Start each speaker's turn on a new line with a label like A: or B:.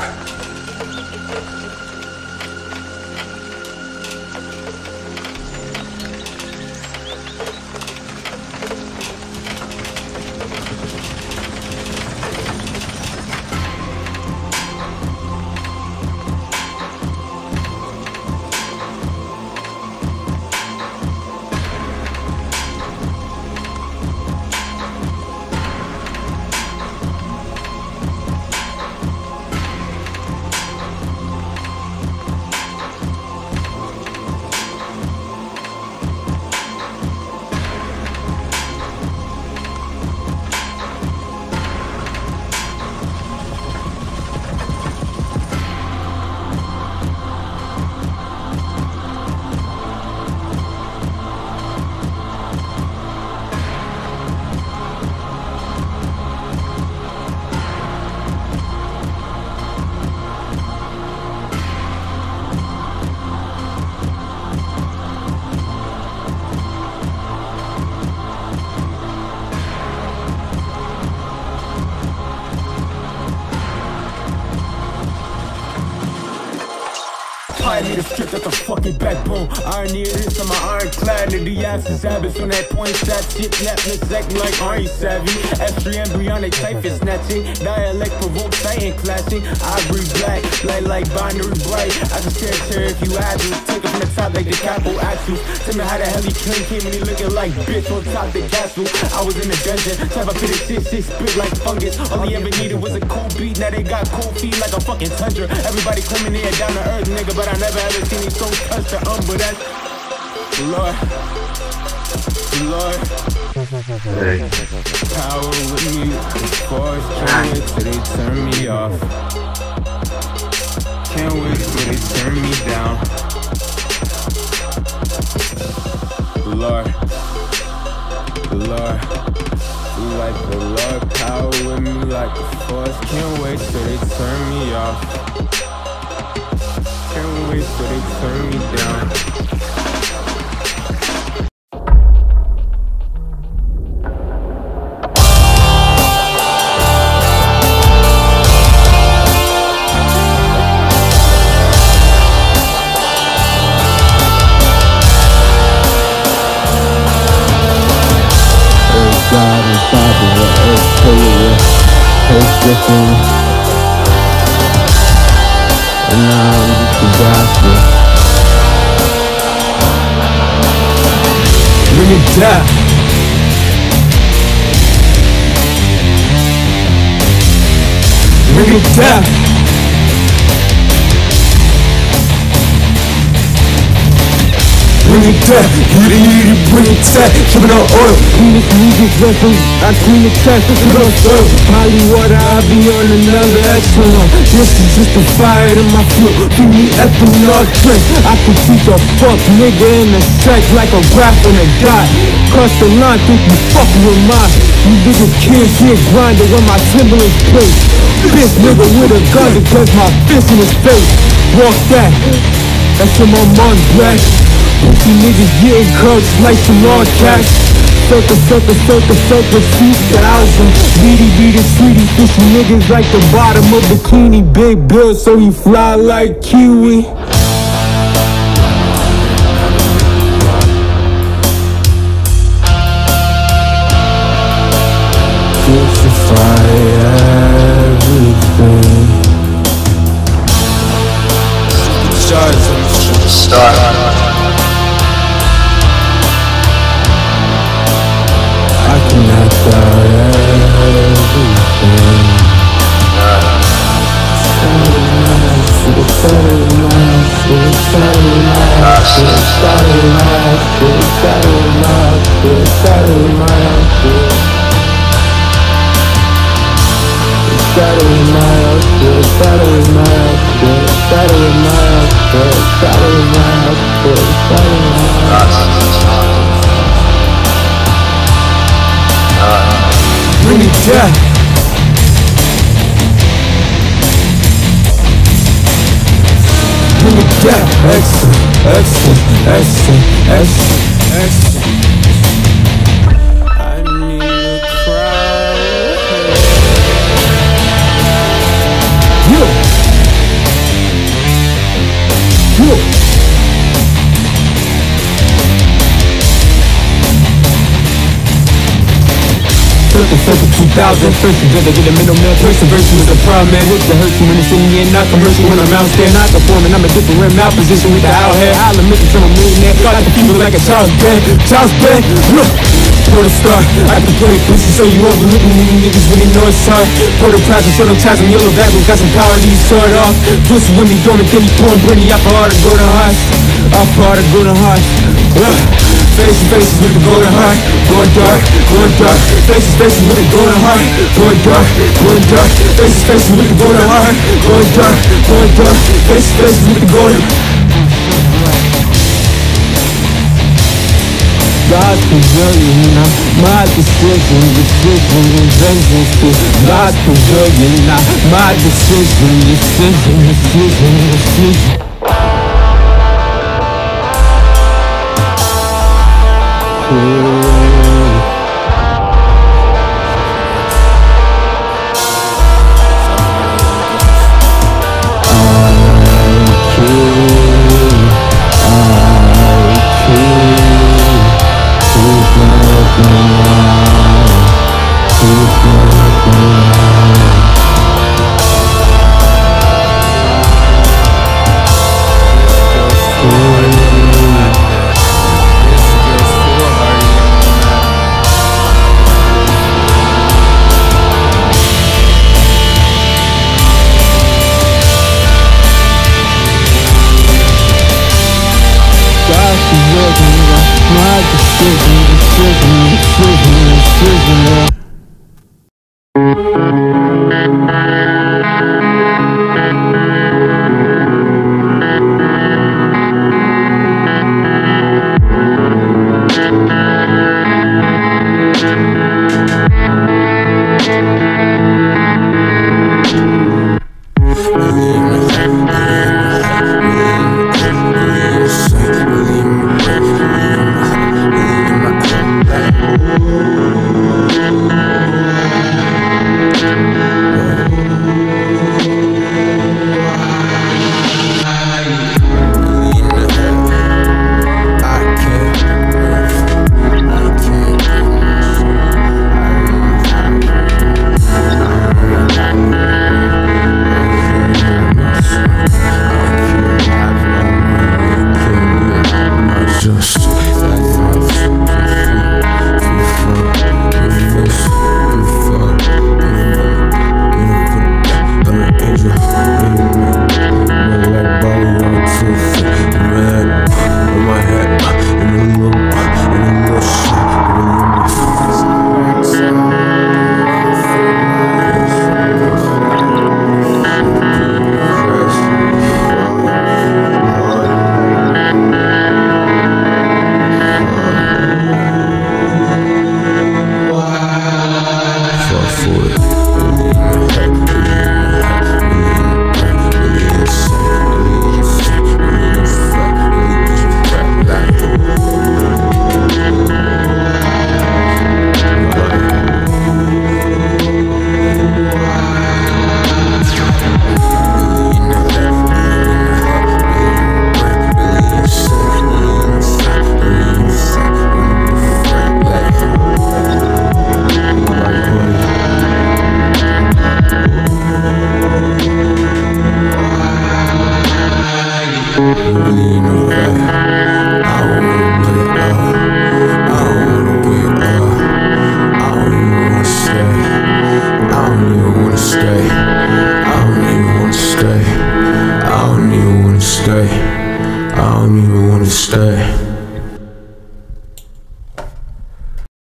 A: I need a strip at the fucking backbone. Irony it is on my ironclad. And the ass is habits on that point. That shit napless acting like are you savvy? Extra embryonic type is snatching. Dialect provoke titan clashing. Ivory black, like binary bright. I just can't share if you add it. Take it from the top like the capo axles. Tell me how the hell he came and he looking like bitch on top the castle. I was in the dungeon, type of pit of shit spit like fungus. All he ever needed was a cool beat. Now they got cold feet like a fucking tundra. Everybody claiming they are down to earth, nigga, but I never ever seen me so touch the but that's Lord, hey. Power with me, boys can't wait till they turn me off. Can't wait till they turn me down. Lord, like the Lord, power with me like the force. Can't wait till they turn me off. Can't wait till they turn me down.
B: God and Father, the earth, pillar, earth different. And now I'm just the gospel. Bring it down. Bring it down. Bring it down, hit it, bring it down, shipping on oil. Clean this music vessel, I clean the trash, this is on soil. Molly water, I'll be on another echelon. This is just a fire in my fuel, give me ethanol drink. I can teach a fuck nigga in a sack like a rap on a dot. Cross the line, think you fucking with mine. You niggas can't get grinded when my Timberland's play. This nigga with a gun because my fist in his face. Walk that, that's in my mom's black. Pussy niggas getting cuts like some raw cats. Sucker, 2,000. Beady, sweetie, fishy niggas like the bottom of the cleanie. Big bill, so he fly like Kiwi. Crucify everything.
C: Start.
B: I can act out everything. Bring it down. Bring it down. Excellent.
A: I need a crowd.
B: Yeah. 1,000 first together, get a middleman. First verse was the problem, man. It's the hurt you when it's in the end, not commercial. When I'm out there, not performing, I'm a different malposition with the out here. I'll admit that I'm a millionaire. Got the people like a Charles Band. Charles Band, look. For the star, I can play pussy so you overlooking me. Niggas really know it's hard. For the prize, show them ties on yellow back. We got some power, these sort off. Pussy with me, dormant, then he pouring Britney. I for hard to go to heart. I for hard to go to heart. Faces with the golden heart. Going dark, going dark. Faces with the golden heart. Going dark, going dark. Faces with the golden heart. Going dark, going dark. Faces with the golden heart. God preserving now, my decision, vengeance to God preserving now, my decision. My decision.
C: I don't even wanna stay.